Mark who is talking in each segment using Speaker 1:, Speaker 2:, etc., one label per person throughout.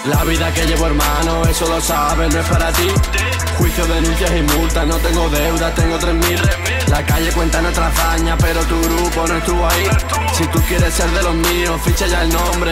Speaker 1: La vida que llevo, hermano, eso lo sabes, no es para ti. Juicio, denuncias y multas, no tengo deuda, tengo 3000. La calle cuenta nuestra hazaña, pero tu grupo no estuvo ahí. Si tú quieres ser de los míos, ficha ya el nombre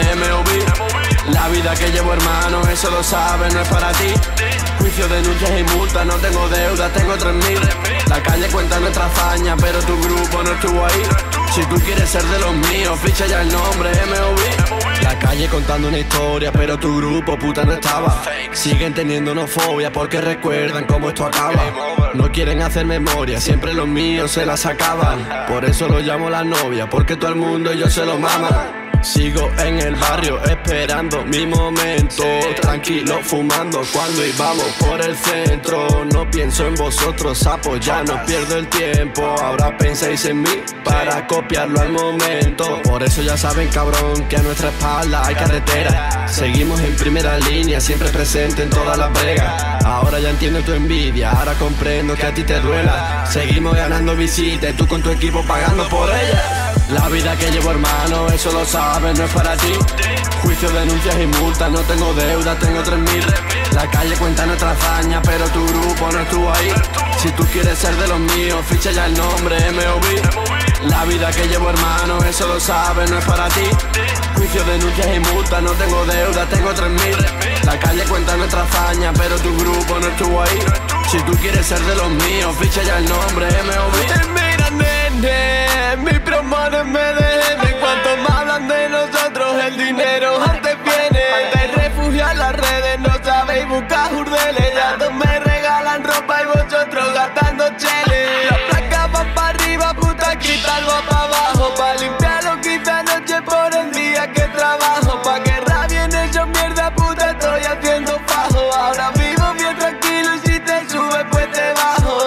Speaker 1: MOV. La vida que llevo, hermano, eso lo sabes, no es para ti. Juicio, denuncias y multas, no tengo deuda, tengo 3000. La calle cuenta nuestra hazaña, pero tu grupo no estuvo ahí. Si tú quieres ser de los míos, ficha ya el nombre MOV. La calle contando una historia, pero tu grupo puta no estaba. Siguen teniéndonos fobia porque recuerdan cómo esto acaba. No quieren hacer memoria, siempre los míos se las acaban. Por eso lo llamo la novia, porque todo el mundo ellos se lo maman. Sigo en el barrio esperando mi momento, tranquilo fumando cuando íbamos por el centro. No pienso en vosotros, sapos, ya no pierdo el tiempo. Ahora pensáis en mí para copiarlo al momento. Por eso ya saben, cabrón, que a nuestra espalda hay carretera. Seguimos en primera línea, siempre presente en todas las bregas. Ahora ya entiendo tu envidia, ahora comprendo que a ti te duela. Seguimos ganando visitas y tú con tu equipo pagando por ella. La vida que llevo, hermano, eso lo sabes, no es para ti. Juicio, denuncias y multas, no tengo deuda, tengo 3000. La calle cuenta nuestra hazaña, pero tu grupo no estuvo ahí. Si tú quieres ser de los míos, ficha ya el nombre MOV. La vida que llevo, hermano, eso lo sabes, no es para ti. Juicio, denuncias y multas, no tengo deuda, tengo 3000. La calle cuenta nuestra hazaña, pero tu grupo no estuvo ahí. Si tú quieres ser de los míos, ficha ya el nombre MOV.
Speaker 2: Mira, nene, mis promotores me deben. Cuanto más hablan de nosotros, el dinero antes viene. Te refugio en las redes, no sabéis buscar jurdeles. Ya todos me regalan ropa y vosotros gastando cheles. La placa va para arriba, puta, el cristal va para abajo. Pa' limpiar lo que hice anoche por el día que trabajo. Pa' que rabien ellos, mierda, puta, estoy haciendo fajo. Ahora vivo bien tranquilo y si te sube pues te bajo.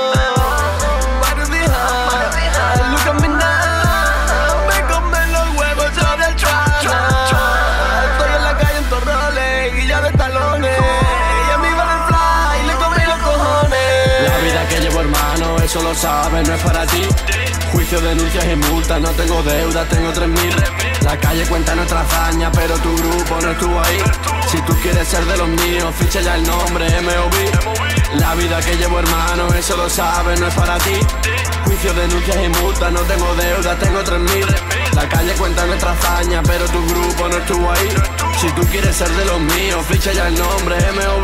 Speaker 1: Eso lo sabes, no es para ti. Juicio, denuncias y multas, no tengo deuda, tengo 3000. La calle cuenta nuestra hazaña, pero tu grupo no estuvo ahí. Si tú quieres ser de los míos, ficha ya el nombre MOV. La vida que llevo, hermano, eso lo sabes, no es para ti. Juicio, denuncias y multas, no tengo deuda, tengo 3000. La calle cuenta nuestra hazaña, pero tu grupo no estuvo ahí. Si tú quieres ser de los míos, ficha ya el nombre MOV.